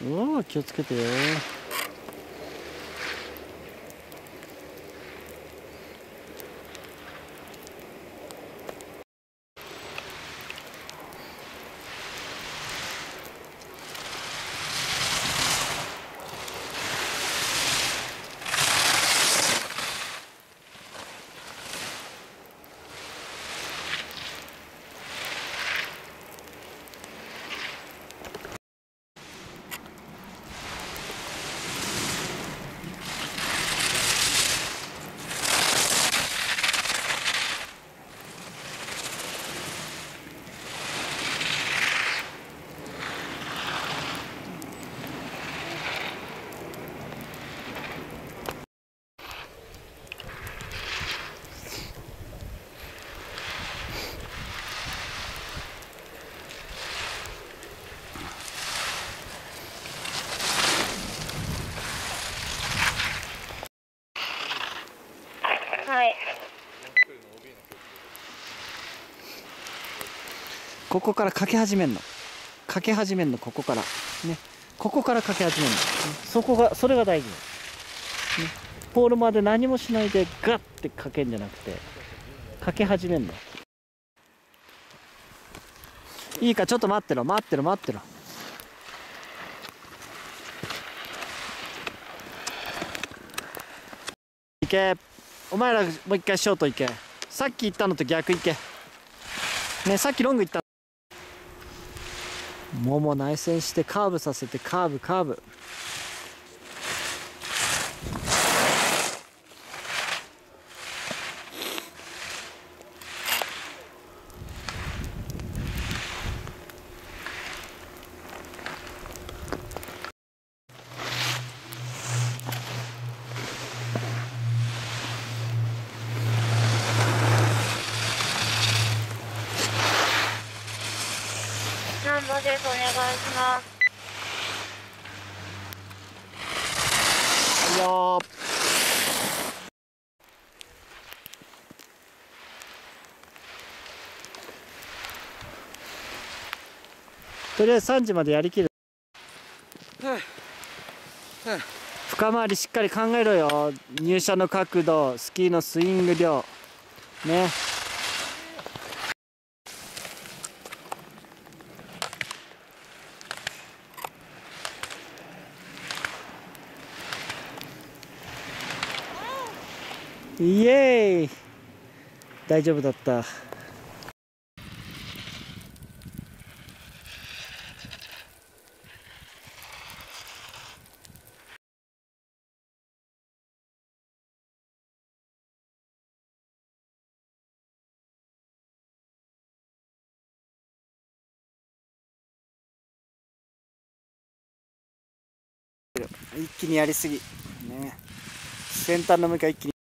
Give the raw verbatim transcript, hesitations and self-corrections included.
おお、気をつけてよ。 はい。 ここからかけ始めんの。かけ始めんの、ここから。ね。ここからかけ始めんの。ね、そこが、それが大事。ね。ポールまで何もしないでガッてかけんじゃなくて、かけ始めんの。いいか、ちょっと待ってろ、待ってろ、待ってろ。いけ。お前らもう一回ショート行け。さっき行ったのと逆行け。ね、さっきロング行った。もも内旋してカーブさせて、カーブカーブ。 ナンバです。お願いします。 いいよー。とりあえずさんじまでやりきる。深回りしっかり考えろよ。入射の角度、スキーのスイング量ね。イエーイ、大丈夫だった。一気にやりすぎね。先端の向きは一気に